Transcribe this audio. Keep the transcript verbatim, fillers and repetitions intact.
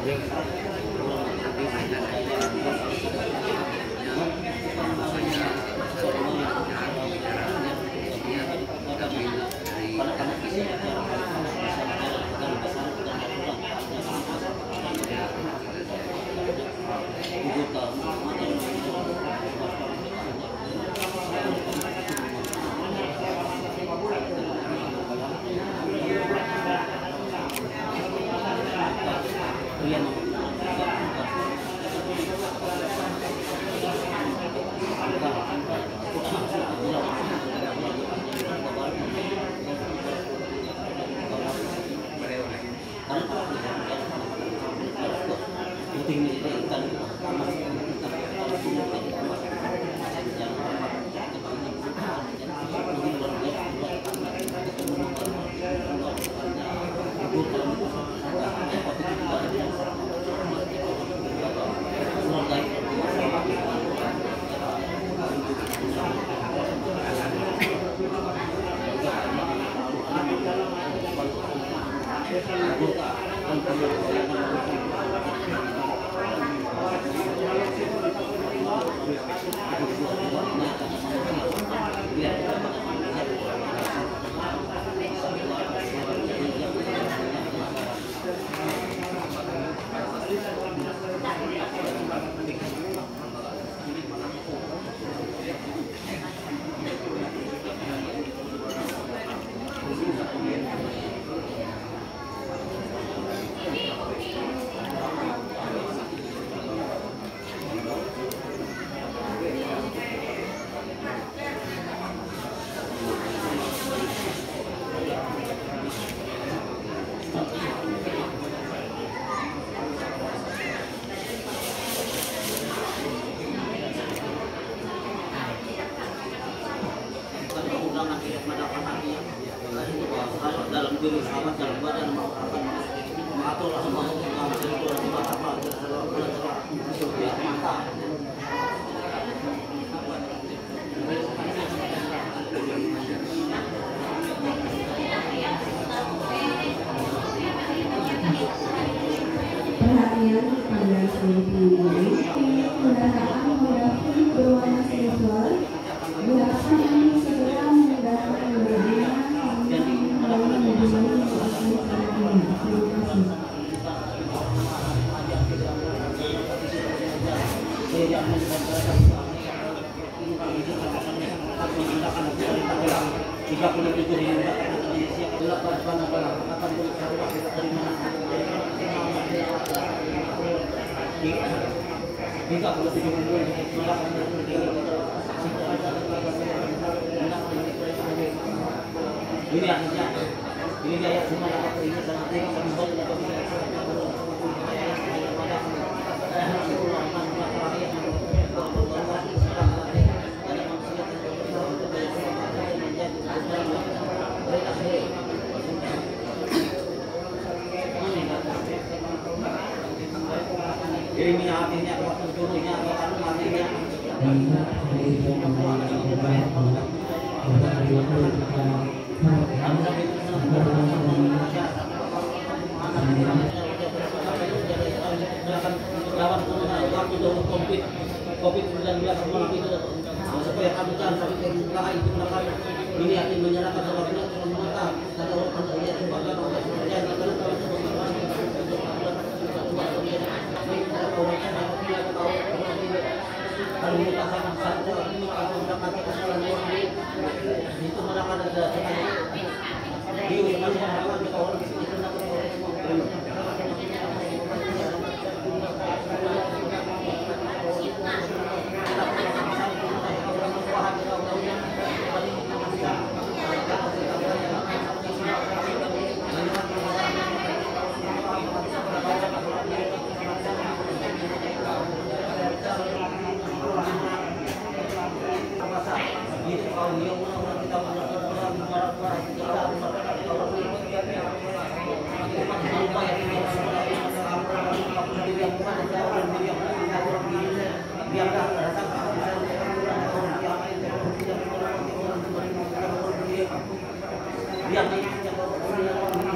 Perhatian pada seluruh kendaraan moda berwarna silver dilaksanakan segera menggunakan mobilnya melalui mobil asli Terima ini artinya ini kayak cuma dapat ini dan nanti membuat ini artinya waktu turunnya atau artinya COVID COVID sembilan belas itu supaya kami jangan sampai ke itu melakukan ini akan menyerahkan seluruhnya ke mata dan orang yang sebagai orang yang kalau kita sama satu ini kalau sudah pakai kesalahan itu mereka ada di masih ada kita orang di sini tidak biar